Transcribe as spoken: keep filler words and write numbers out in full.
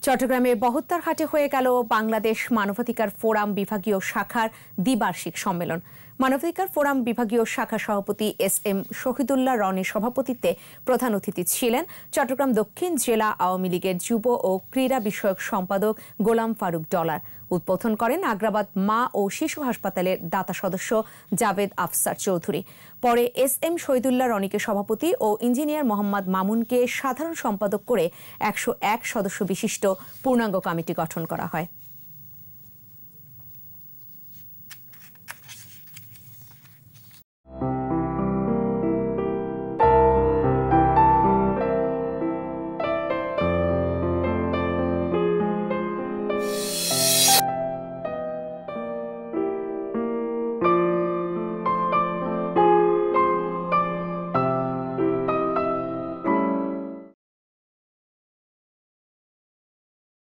চট্টগ্রামে বহদ্দারহাটে হয়ে গেল বাংলাদেশ মানবাধিকার ফোরাম বিভাগীয় শাখার দ্বিবার্ষিক সম্মেলন। মানবাধিকার ফোরাম বিভাগীয় শাখা সভাপতি এস এম শহীদুল্লাহ রনির সভাপতিত্বে প্রধান অতিথি ছিলেন চট্টগ্রাম দক্ষিণ জেলা আওয়ামী লীগের যুব ও ক্রীড়া বিষয়ক সম্পাদক গোলাম ফারুক ডলার। উদ্বোধন করেন আগ্রাবাদ মা ও শিশু হাসপাতালের দাতা সদস্য জাভেদ আফসার চৌধুরী। পরে এস এম শহীদুল্লাহ রনিকে সভাপতি ও ইঞ্জিনিয়ার মোহাম্মদ মামুনকে সাধারণ সম্পাদক করে একশো এক সদস্য বিশিষ্ট পূর্ণাঙ্গ কমিটি গঠন করা হয়।